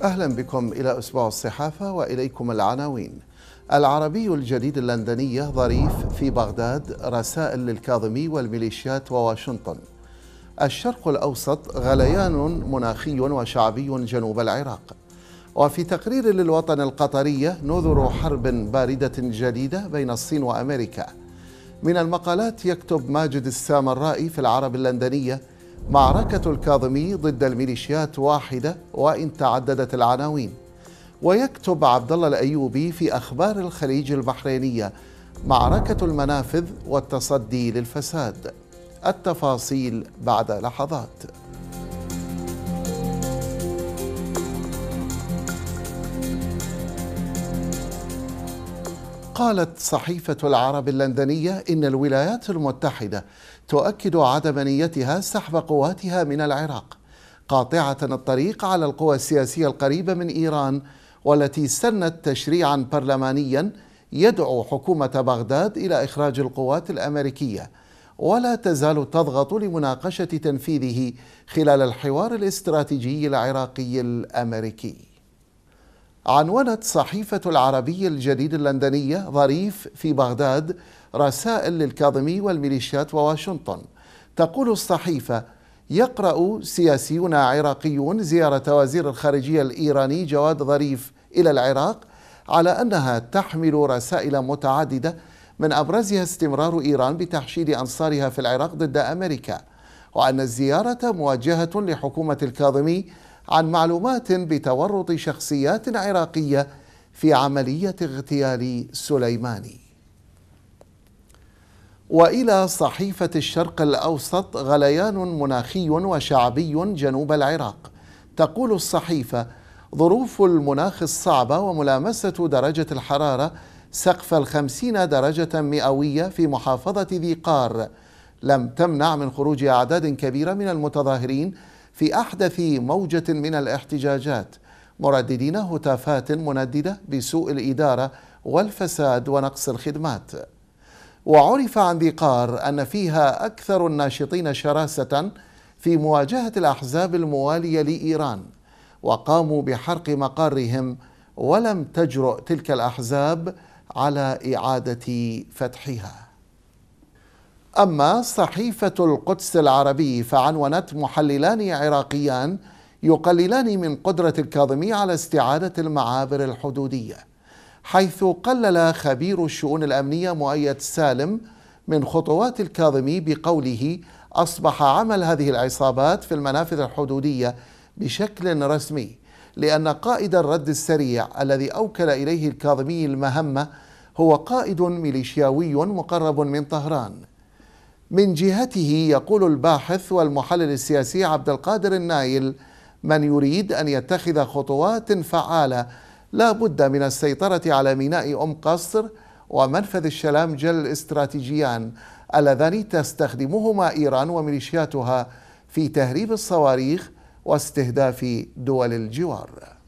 أهلا بكم إلى أسبوع الصحافة وإليكم العناوين. العربي الجديد اللندنية ظريف في بغداد، رسائل للكاظمي والميليشيات وواشنطن. الشرق الأوسط، غليان مناخي وشعبي جنوب العراق. وفي تقرير للوطن القطرية، نذر حرب باردة جديدة بين الصين وأمريكا. من المقالات يكتب ماجد السامرائي في العرب اللندنية: معركة الكاظمي ضد الميليشيات واحدة وإن تعددت العناوين. ويكتب عبد الله الأيوبي في أخبار الخليج البحرينية: معركة المنافذ والتصدي للفساد. التفاصيل بعد لحظات. قالت صحيفة العرب اللندنية إن الولايات المتحدة تؤكد عدم نيتها سحب قواتها من العراق، قاطعة الطريق على القوى السياسية القريبة من إيران والتي سنت تشريعا برلمانيا يدعو حكومة بغداد إلى إخراج القوات الأمريكية، ولا تزال تضغط لمناقشة تنفيذه خلال الحوار الاستراتيجي العراقي الأمريكي. عنونت صحيفة العربي الجديد اللندنية ظريف في بغداد، رسائل للكاظمي والميليشيات وواشنطن. تقول الصحيفة: يقرأ سياسيون عراقيون زيارة وزير الخارجية الإيراني جواد ظريف إلى العراق على أنها تحمل رسائل متعددة، من أبرزها استمرار إيران بتحشيد أنصارها في العراق ضد أمريكا، وأن الزيارة موجهة لحكومة الكاظمي عن معلومات بتورط شخصيات عراقية في عملية اغتيال سليماني. وإلى صحيفة الشرق الأوسط، غليان مناخي وشعبي جنوب العراق. تقول الصحيفة: ظروف المناخ الصعبة وملامسة درجة الحرارة سقف 50 درجة مئوية في محافظة ذي قار لم تمنع من خروج أعداد كبيرة من المتظاهرين في أحدث موجة من الاحتجاجات، مرددين هتافات منددة بسوء الإدارة والفساد ونقص الخدمات. وعرف عن ذي قار أن فيها أكثر الناشطين شراسة في مواجهة الأحزاب الموالية لإيران، وقاموا بحرق مقارهم، ولم تجرؤ تلك الأحزاب على إعادة فتحها. أما صحيفة القدس العربي فعنونت: محللان عراقيان يقللان من قدرة الكاظمي على استعادة المعابر الحدودية، حيث قلل خبير الشؤون الأمنية مؤيد سالم من خطوات الكاظمي بقوله: أصبح عمل هذه العصابات في المنافذ الحدودية بشكل رسمي، لأن قائد الرد السريع الذي أوكل إليه الكاظمي المهمة هو قائد ميليشياوي مقرب من طهران. من جهته يقول الباحث والمحلل السياسي عبد القادر النايل: من يريد أن يتخذ خطوات فعالة لا بد من السيطرة على ميناء أم قصر ومنفذ الشلامجل الاستراتيجيان اللذان تستخدمهما إيران وميليشياتها في تهريب الصواريخ واستهداف دول الجوار.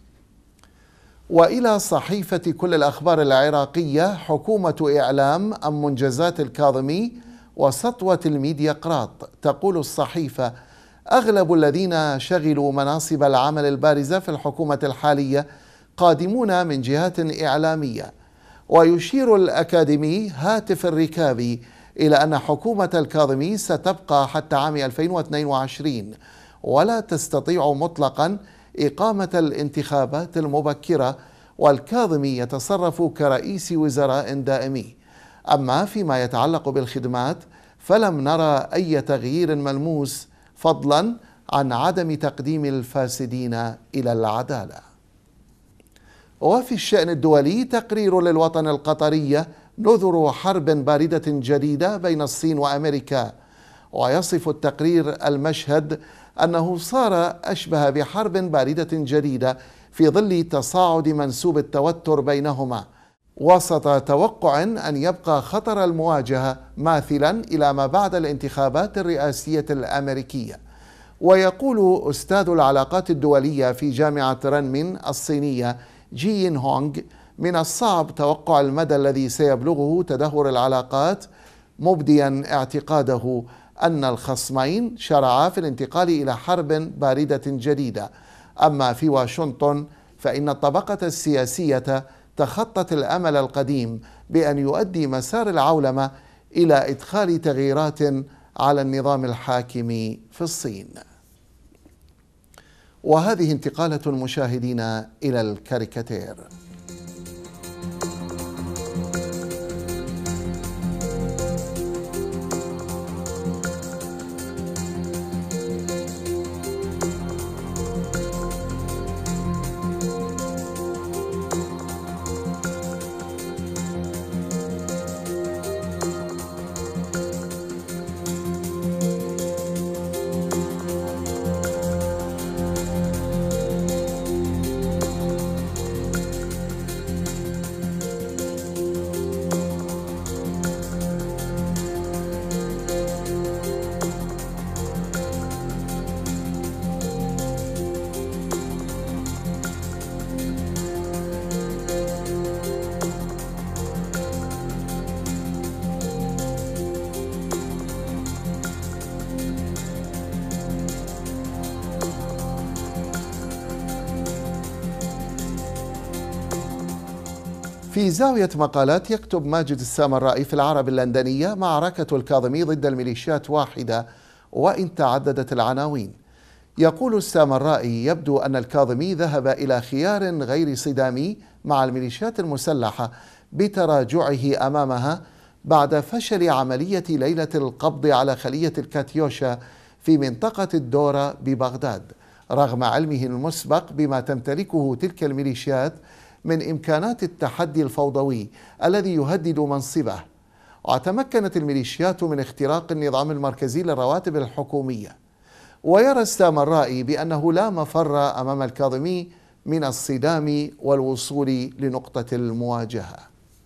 وإلى صحيفة كل الأخبار العراقية، حكومة إعلام أم منجزات الكاظمي وسطوة الميدياقراط. تقول الصحيفة: أغلب الذين شغلوا مناصب العمل البارزة في الحكومة الحالية قادمون من جهات إعلامية. ويشير الأكاديمي هاتف الركابي إلى أن حكومة الكاظمي ستبقى حتى عام 2022 ولا تستطيع مطلقا إقامة الانتخابات المبكرة، والكاظمي يتصرف كرئيس وزراء دائمي. أما فيما يتعلق بالخدمات فلم نرى أي تغيير ملموس، فضلا عن عدم تقديم الفاسدين إلى العدالة. وفي الشأن الدولي، تقرير للوطن القطرية: نذر حرب باردة جديدة بين الصين وأمريكا. ويصف التقرير المشهد أنه صار أشبه بحرب باردة جديدة في ظل تصاعد منسوب التوتر بينهما، وسط توقع أن يبقى خطر المواجهة ماثلا إلى ما بعد الانتخابات الرئاسية الأمريكية. ويقول أستاذ العلاقات الدولية في جامعة رنمن الصينية جين هونغ: من الصعب توقع المدى الذي سيبلغه تدهور العلاقات، مبديا اعتقاده أن الخصمين شرعا في الانتقال إلى حرب باردة جديدة. أما في واشنطن فإن الطبقة السياسية تخطت الأمل القديم بأن يؤدي مسار العولمة إلى إدخال تغييرات على النظام الحاكم في الصين. وهذه انتقالة مشاهدينا إلى الكاريكاتير. في زاوية مقالات يكتب ماجد السامرائي في العرب اللندنية: معركة الكاظمي ضد الميليشيات واحدة وإن تعددت العناوين. يقول السامرائي: يبدو أن الكاظمي ذهب إلى خيار غير صدامي مع الميليشيات المسلحة بتراجعه أمامها بعد فشل عملية ليلة القبض على خلية الكاتيوشا في منطقة الدورة ببغداد، رغم علمه المسبق بما تمتلكه تلك الميليشيات من إمكانات التحدي الفوضوي الذي يهدد منصبه. وتمكنت الميليشيات من اختراق النظام المركزي للرواتب الحكومية. ويرى السامرائي بأنه لا مفر أمام الكاظمي من الصدام والوصول لنقطة المواجهة.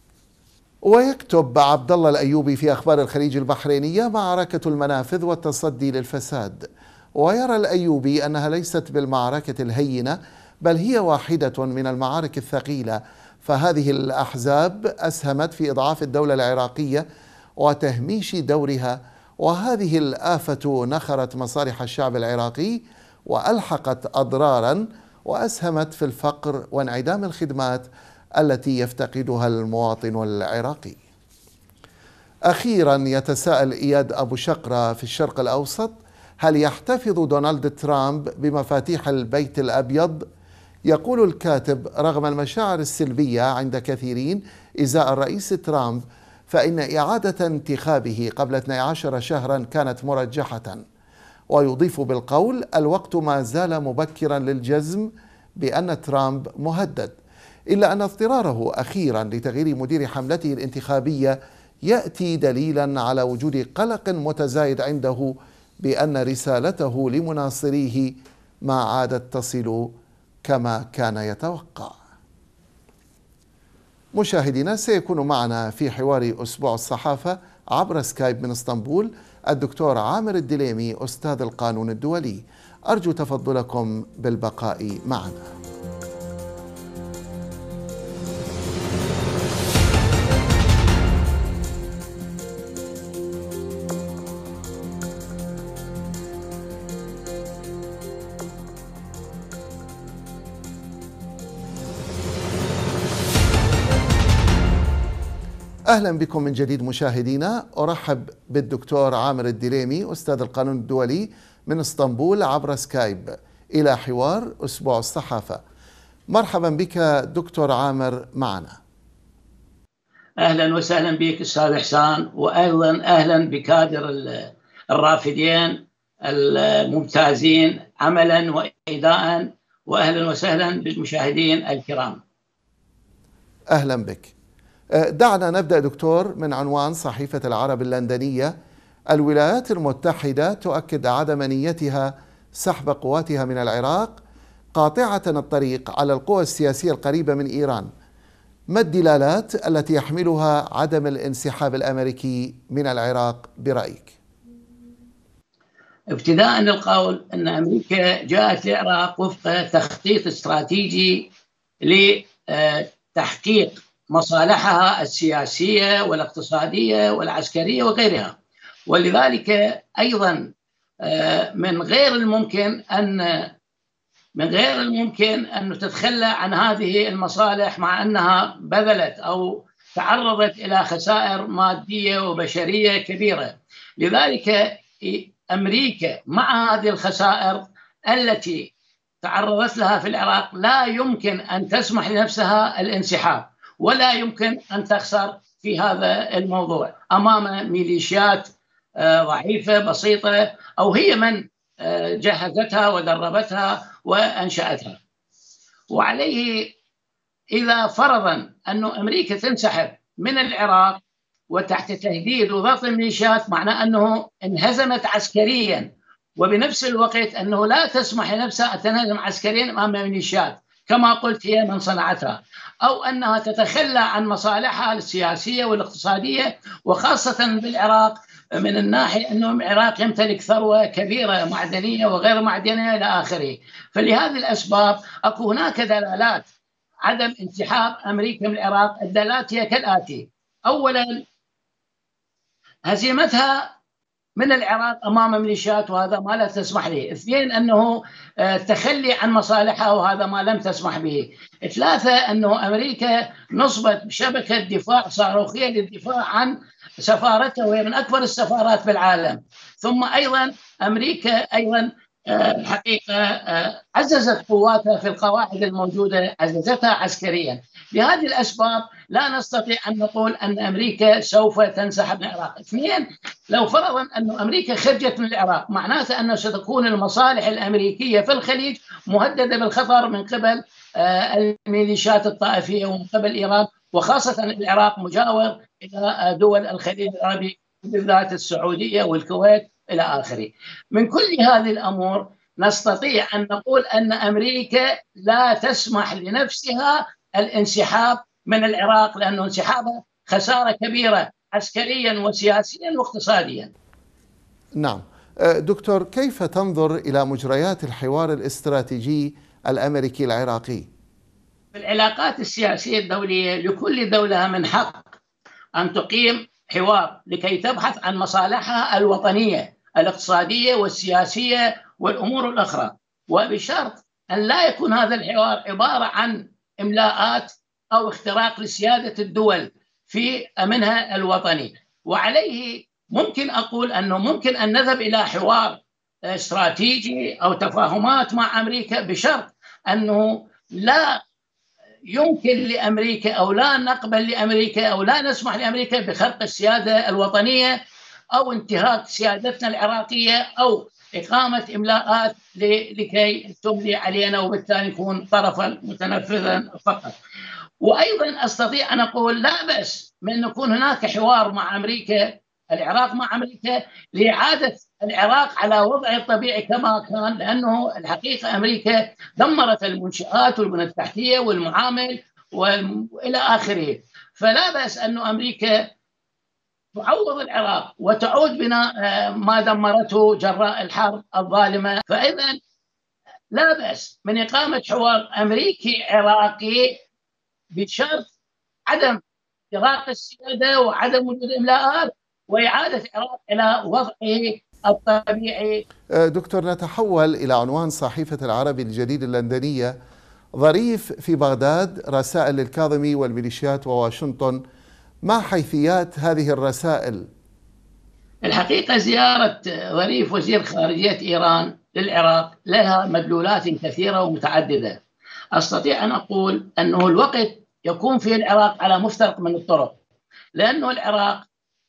ويكتب عبد الله الأيوبي في أخبار الخليج البحرينية: معركة المنافذ والتصدي للفساد. ويرى الأيوبي أنها ليست بالمعركة الهينة، بل هي واحدة من المعارك الثقيلة، فهذه الأحزاب أسهمت في إضعاف الدولة العراقية وتهميش دورها، وهذه الآفة نخرت مصالح الشعب العراقي وألحقت أضرارا وأسهمت في الفقر وانعدام الخدمات التي يفتقدها المواطن العراقي. أخيرا يتساءل إياد أبو شقرة في الشرق الأوسط: هل يحتفظ دونالد ترامب بمفاتيح البيت الأبيض؟ يقول الكاتب: رغم المشاعر السلبية عند كثيرين إزاء الرئيس ترامب، فإن إعادة انتخابه قبل 12 شهرا كانت مرجحة. ويضيف بالقول: الوقت ما زال مبكرا للجزم بأن ترامب مهدد، إلا أن اضطراره أخيرا لتغيير مدير حملته الانتخابية يأتي دليلا على وجود قلق متزايد عنده بأن رسالته لمناصريه ما عادت تصل كما كان يتوقع. مشاهدينا، سيكون معنا في حوار أسبوع الصحافة عبر سكايب من اسطنبول الدكتور عامر الدليمي أستاذ القانون الدولي. أرجو تفضلكم بالبقاء معنا. أهلا بكم من جديد مشاهدينا. أرحب بالدكتور عامر الدليمي أستاذ القانون الدولي من اسطنبول عبر سكايب إلى حوار أسبوع الصحافة. مرحبا بك دكتور عامر معنا. أهلا وسهلا بك أستاذ إحسان، وأيضا أهلا بكادر الرافدين الممتازين عملا وإيداء، وأهلا وسهلا بالمشاهدين الكرام. أهلا بك. دعنا نبدأ دكتور من عنوان صحيفة العرب اللندنية: الولايات المتحدة تؤكد عدم نيتها سحب قواتها من العراق، قاطعة الطريق على القوى السياسية القريبة من إيران. ما الدلالات التي يحملها عدم الانسحاب الأمريكي من العراق برأيك؟ ابتداء القول أن أمريكا جاءت العراق وفق تخطيط استراتيجي لتحقيق مصالحها السياسية والاقتصادية والعسكرية وغيرها، ولذلك أيضا من غير الممكن أن من غير الممكن أن تتخلى عن هذه المصالح، مع أنها بذلت أو تعرضت إلى خسائر مادية وبشرية كبيرة. لذلك أمريكا مع هذه الخسائر التي تعرضت لها في العراق لا يمكن أن تسمح لنفسها الانسحاب، ولا يمكن أن تخسر في هذا الموضوع أمام ميليشيات ضعيفة بسيطة، أو هي من جهزتها ودربتها وأنشأتها. وعليه إذا فرضا أن أمريكا تنسحب من العراق وتحت تهديد وضغط الميليشيات، معناه أنه انهزمت عسكريا، وبنفس الوقت أنه لا تسمح لنفسها أن تنهزم عسكريا أمام الميليشيات كما قلت هي من صنعتها، أو أنها تتخلى عن مصالحها السياسية والاقتصادية، وخاصة بالعراق من الناحية أنه العراق يمتلك ثروة كبيرة معدنية وغير معدنية إلى آخره. فلهذه الأسباب أكو هناك دلالات عدم انسحاب أمريكا من العراق. الدلالات هي كالآتي: أولا، هزيمتها من العراق أمام ميليشيات وهذا ما لا تسمح به. اثنين، أنه تخلي عن مصالحها وهذا ما لم تسمح به. ثلاثة، أنه أمريكا نصبت بشبكة دفاع صاروخية للدفاع عن سفارتها وهي من أكبر السفارات بالعالم. ثم أيضا أمريكا أيضا الحقيقة عززت قواتها في القواعد الموجودة، عززتها عسكريا. لهذه الأسباب لا نستطيع أن نقول أن أمريكا سوف تنسحب من العراق. اثنين، لو فرضا أن أمريكا خرجت من العراق معناته أنه ستكون المصالح الأمريكية في الخليج مهددة بالخطر من قبل الميليشيات الطائفية ومن قبل إيران، وخاصة العراق مجاور إلى دول الخليج العربي بالذات السعودية والكويت إلى آخره. من كل هذه الأمور نستطيع أن نقول أن أمريكا لا تسمح لنفسها الانسحاب من العراق، لأنه انسحابها خسارة كبيرة عسكريا وسياسيا واقتصاديا. نعم دكتور، كيف تنظر إلى مجريات الحوار الاستراتيجي الأمريكي العراقي؟ في العلاقات السياسية الدولية لكل دولة من حق أن تقيم حوار لكي تبحث عن مصالحها الوطنية الاقتصادية والسياسية والأمور الأخرى، وبشرط أن لا يكون هذا الحوار عبارة عن إملاءات أو اختراق لسيادة الدول في أمنها الوطني. وعليه ممكن أقول أنه ممكن أن نذهب إلى حوار استراتيجي أو تفاهمات مع أمريكا، بشرط أنه لا يمكن لأمريكا أو لا نقبل لأمريكا أو لا نسمح لأمريكا بخرق السيادة الوطنية أو انتهاك سيادتنا العراقية أو إقامة إملاءات لكي تملي علينا وبالتالي نكون طرفا متنفذا فقط. وأيضا أستطيع أن أقول لا بأس من أن يكون هناك حوار مع أمريكا، العراق مع أمريكا، لإعادة العراق على وضعه الطبيعي كما كان، لأنه الحقيقة أمريكا دمرت المنشآت والبنى التحتية والمعامل وإلى آخره. فلا بأس أن أمريكا تعوض العراق وتعود بناء ما دمرته جراء الحرب الظالمة. فإذا لا بأس من إقامة حوار أمريكي عراقي بشرط عدم اختراق السيادة وعدم وجود إملاءات وإعادة العراق إلى وضعه الطبيعي. دكتور، نتحول إلى عنوان صحيفة العربي الجديد اللندنية: ظريف في بغداد، رسائل الكاظمي والميليشيات وواشنطن. ما حيثيات هذه الرسائل؟ الحقيقة زيارة ظريف وزير خارجية إيران للعراق لها مدلولات كثيرة ومتعددة. أستطيع أن أقول أنه الوقت يكون فيه العراق على مفترق من الطرق، لأنه العراق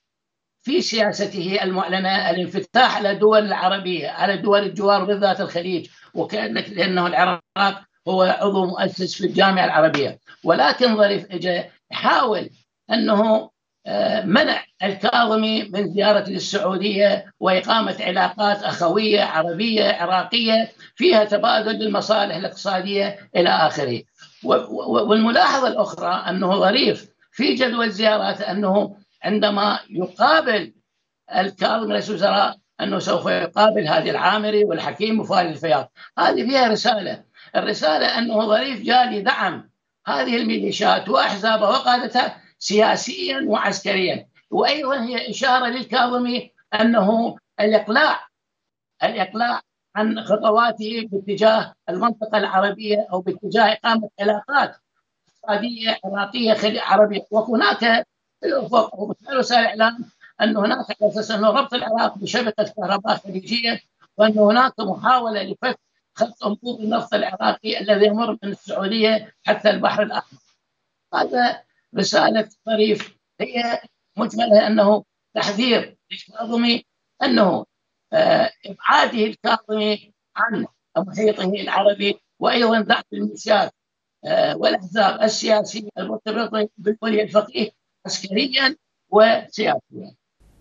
في سياسته المعلنة الانفتاح على الدول العربية، على دول الجوار بالذات الخليج، لأنه العراق هو عضو مؤسس في الجامعة العربية. ولكن ظريف اجى حاول أنه منع الكاظمي من زيارة للسعودية وإقامة علاقات أخوية عربية عراقية فيها تبادل للمصالح الاقتصادية إلى آخره. والملاحظة الأخرى أنه ظريف في جدول زيارات أنه عندما يقابل الكاظمي رئيس الوزراء أنه سوف يقابل هادي العامري والحكيم وفارس الفياض. هذه فيها رسالة. الرسالة أنه ظريف جاء لدعم هذه الميليشيات وأحزابها وقادتها سياسيا وعسكريا. وأيضا هي إشارة للكاظمي أنه الإقلاع عن خطواته باتجاه المنطقة العربية أو باتجاه إقامة علاقات اقتصادية عراقية عربية. وهناك في الأفق ومثل وسائل الإعلام أن هناك على أساس أنه ربط العراق بشبكة كهرباء خليجية، وأن هناك محاولة لفك خط أنبوب النفط العراقي الذي يمر من السعودية حتى البحر الأحمر. هذا رسالة طريف هي مجملها أنه تحذير للكاظمي أنه إبعاده الكاظمي عن محيطه العربي، وأيضا دعم الميليشيات والأحزاب السياسية المرتبطة بالولي الفقيه عسكريا وسياسيا.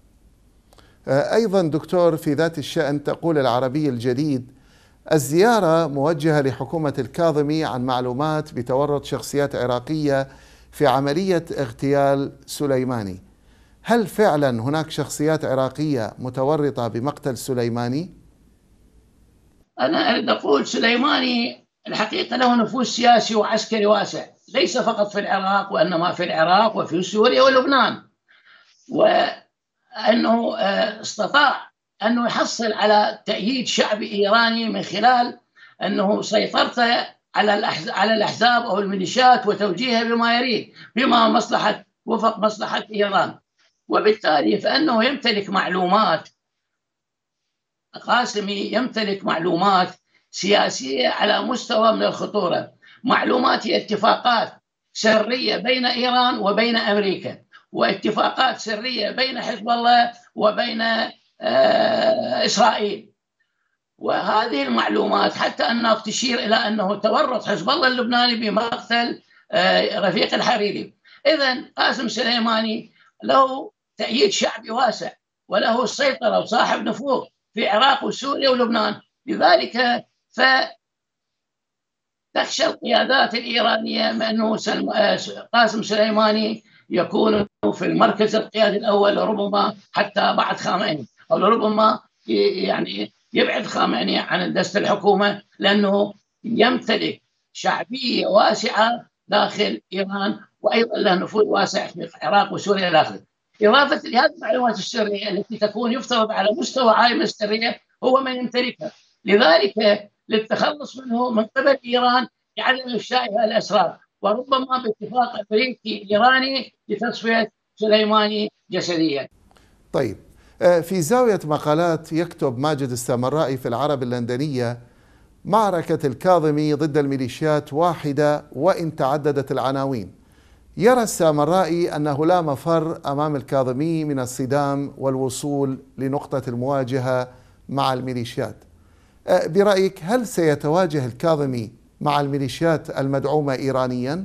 أيضا دكتور، في ذات الشأن تقول العربي الجديد: الزيارة موجهة لحكومة الكاظمي عن معلومات بتورط شخصيات عراقية في عملية اغتيال سليماني. هل فعلا هناك شخصيات عراقية متورطة بمقتل سليماني؟ أنا أريد أقول سليماني الحقيقة له نفوذ سياسي وعسكري واسع، ليس فقط في العراق وإنما في العراق وفي سوريا ولبنان، وأنه استطاع أنه يحصل على تأييد شعبي إيراني من خلال أنه سيطرته على الأحزاب أو الميليشيات وتوجيهها بما يريد، بما مصلحة وفق مصلحة إيران. وبالتالي فإنه يمتلك معلومات، قاسمي يمتلك معلومات سياسية على مستوى من الخطورة، معلومات اتفاقات سرية بين إيران وبين أمريكا، واتفاقات سرية بين حزب الله وبين إسرائيل. وهذه المعلومات حتى أنها تشير إلى أنه تورط حزب الله اللبناني بمقتل رفيق الحريري. إذن قاسم سليماني له تأييد شعبي واسع، وله السيطرة وصاحب نفوذ في العراق وسوريا ولبنان. لذلك فتخشى القيادات الإيرانية من أنه قاسم سليماني يكون في المركز القيادي الأول، ربما حتى بعد خامنئي، أو ربما يعني يبعد خامنئي عن دست الحكومة، لأنه يمتلك شعبية واسعة داخل إيران، وأيضا له نفوذ واسع في العراق وسوريا إلى آخره. إضافة لهذه المعلومات السرية التي تكون يفترض على مستوى عالي من السرية هو من يمتلكها، لذلك للتخلص منه من قبل إيران يعلم إفشائها الأسرار، وربما باتفاق أمريكي إيراني لتصفية سليماني جسديا. طيب، في زاوية مقالات يكتب ماجد السامرائي في العرب اللندنية: معركة الكاظمي ضد الميليشيات واحدة وإن تعددت العناوين. يرى السامرائي أنه لا مفر أمام الكاظمي من الصدام والوصول لنقطة المواجهة مع الميليشيات. برأيك هل سيتواجه الكاظمي مع الميليشيات المدعومة إيرانيا؟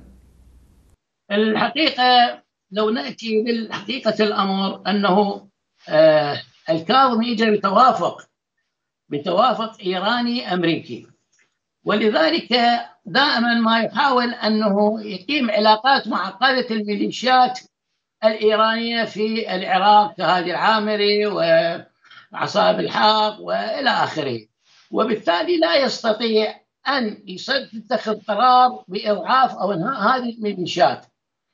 الحقيقة لو نأتي للحقيقة الأمر أنه الكاظمي يجري بتوافق إيراني أمريكي، ولذلك دائما ما يحاول أنه يقيم علاقات مع قادة الميليشيات الإيرانية في العراق كهادي العامري وعصاب الحق وإلى آخره، وبالتالي لا يستطيع أن يتخذ قرار بإضعاف أو إنهاء هذه الميليشيات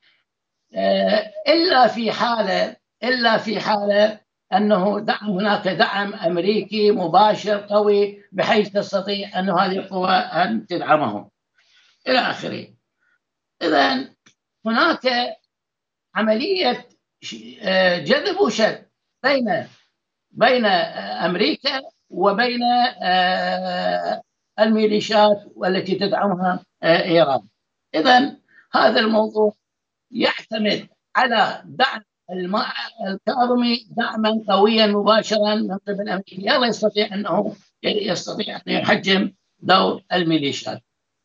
إلا في حالة أنه هناك دعم أمريكي مباشر قوي بحيث تستطيع أن هذه القوى أن تدعمهم إلى آخره. إذن هناك عملية جذب وشد بين أمريكا وبين الميليشيات والتي تدعمها إيران. إذن هذا الموضوع يعتمد على دعم الكاظمي دعما قويا مباشرا من قبل أمريكا، لا يستطيع أن يحجم دور الميليشيات.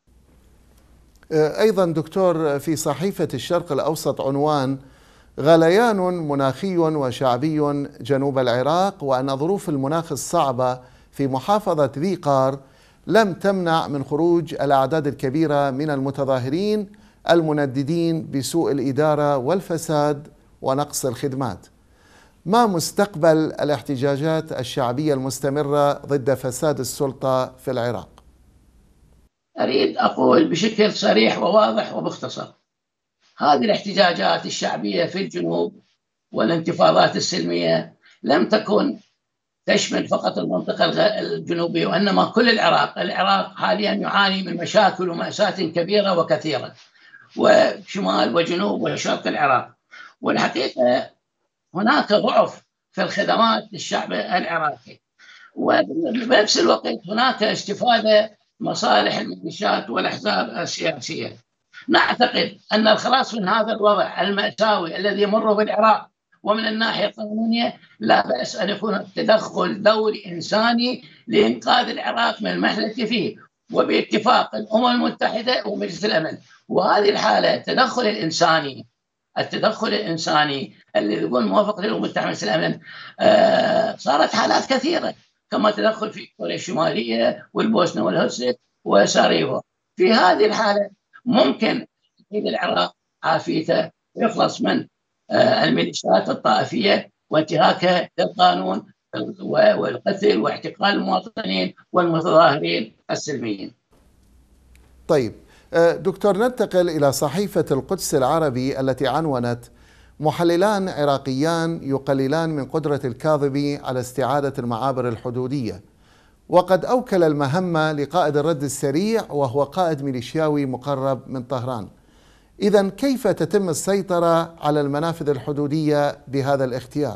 أيضا دكتور، في صحيفة الشرق الأوسط عنوان: غليان مناخي وشعبي جنوب العراق، وأن ظروف المناخ الصعبة في محافظة ذي قار لم تمنع من خروج الأعداد الكبيرة من المتظاهرين المنددين بسوء الإدارة والفساد ونقص الخدمات. ما مستقبل الاحتجاجات الشعبية المستمرة ضد فساد السلطة في العراق؟ أريد أقول بشكل صريح وواضح ومختصر: هذه الاحتجاجات الشعبية في الجنوب والانتفاضات السلمية لم تكن تشمل فقط المنطقة الجنوبية، وإنما كل العراق. العراق حاليا يعاني من مشاكل ومأساة كبيرة وكثيرة، وشمال وجنوب وشرق العراق. والحقيقة هناك ضعف في الخدمات للشعب العراقي، وبنفس الوقت هناك استفادة مصالح الميليشيات والأحزاب السياسية. نعتقد أن الخلاص من هذا الوضع المأساوي الذي يمر بالعراق، ومن الناحية القانونية لا بأس أن يكون التدخل دولي إنساني لإنقاذ العراق من المحنة فيه، وباتفاق الأمم المتحدة ومجلس الأمن. وهذه الحالة التدخل الإنساني اللي يقول موافق للأمم المتحدة ومجلس الأمن، صارت حالات كثيرة، كما تدخل في كوريا الشمالية والبوسنة والهرسك وسراييفو. في هذه الحالة ممكن العراق عافيته ويخلص من الميليشيات الطائفية وانتهاكها للقانون والقتل واعتقال المواطنين والمتظاهرين السلميين. طيب دكتور، ننتقل إلى صحيفة القدس العربي التي عنونت: محللان عراقيان يقللان من قدرة الكاظمي على استعادة المعابر الحدودية، وقد أوكل المهمة لقائد الرد السريع وهو قائد ميليشياوي مقرب من طهران. إذن كيف تتم السيطرة على المنافذ الحدودية بهذا الاختيار؟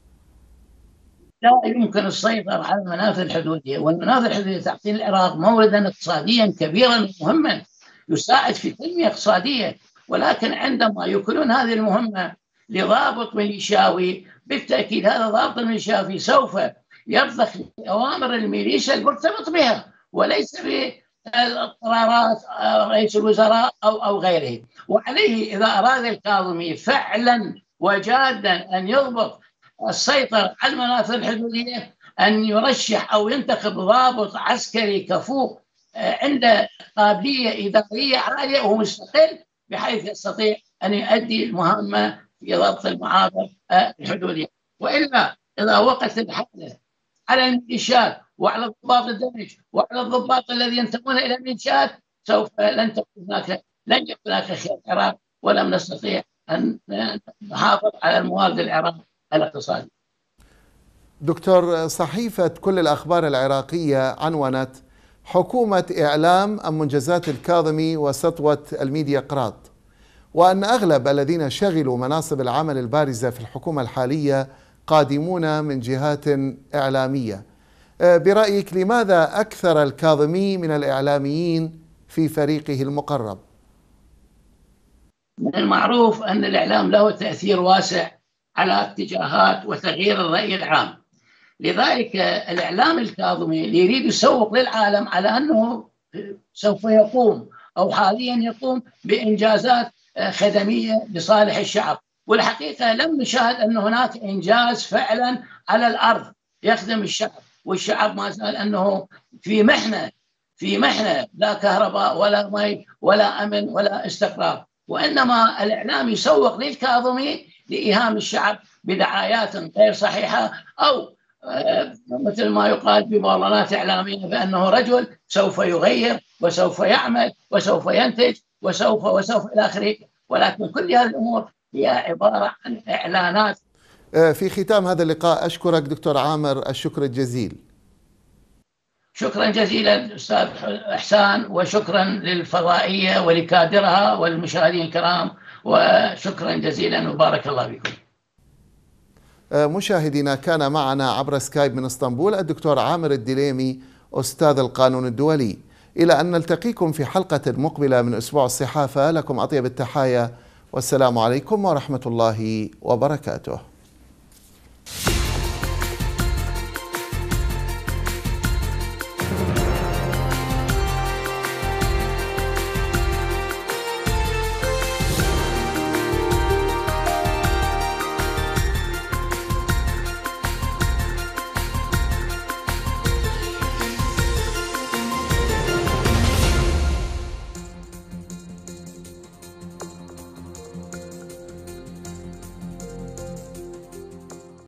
لا يمكن السيطرة على المنافذ الحدودية، والمنافذ الحدودية تعطي العراق موردا اقتصاديا كبيرا ومهما يساعد في تنمية اقتصادية، ولكن عندما يكونون هذه المهمة لضابط ميليشياوي، بالتأكيد هذا الضابط الميليشياوي سوف يرضخ أوامر الميليشيا المرتبط بها، وليس بقرارات رئيس الوزراء أو غيره. وعليه إذا أراد الكاظمي فعلا وجادا أن يضبط السيطرة على المنافذ الحدودية، أن يرشح أو ينتخب ضابط عسكري كفؤ عنده قابلية إدارية عالية ومستقل، بحيث يستطيع أن يؤدي المهمة في ضبط المعابر الحدودية. وإلا إذا وقت الحالة على الميليشيات وعلى ضباط الدمج وعلى الضباط الذين ينتمون إلى الميليشيات، سوف لن يكون هناك خير العراق، ولم نستطيع أن نحافظ على الموارد العراق الاقتصادي. دكتور، صحيفة كل الأخبار العراقية عنونت: حكومة إعلام عن منجزات الكاظمي وسطوة الميديا قراط، وأن أغلب الذين شغلوا مناصب العمل البارزة في الحكومة الحالية قادمون من جهات إعلامية. برأيك لماذا أكثر الكاظمي من الإعلاميين في فريقه المقرب؟ من المعروف أن الإعلام له تأثير واسع على اتجاهات وتغيير الرأي العام، لذلك الإعلام الكاظمي يريد يسوق للعالم على أنه سوف يقوم أو حاليا يقوم بإنجازات خدمية لصالح الشعب. والحقيقة لم نشاهد أن هناك إنجاز فعلا على الأرض يخدم الشعب، والشعب ما زال أنه في محنة، لا كهرباء ولا مي ولا أمن ولا استقرار. وإنما الإعلام يسوق للكاظمي لإيهام الشعب بدعايات غير صحيحة، أو مثل ما يقال بمعلنات إعلامية بأنه رجل سوف يغير وسوف يعمل وسوف ينتج وسوف إلى آخره. ولكن كل هذه الأمور هي عبارة عن إعلانات. في ختام هذا اللقاء أشكرك دكتور عامر الشكر الجزيل. شكرا جزيلا أستاذ إحسان، وشكرا للفضائية ولكادرها والمشاهدين الكرام، وشكرا جزيلا وبارك الله فيكم. مشاهدينا، كان معنا عبر سكايب من اسطنبول الدكتور عامر الدليمي أستاذ القانون الدولي. إلى أن نلتقيكم في حلقة مقبلة من أسبوع الصحافة، لكم أطيب التحايا والسلام عليكم ورحمة الله وبركاته.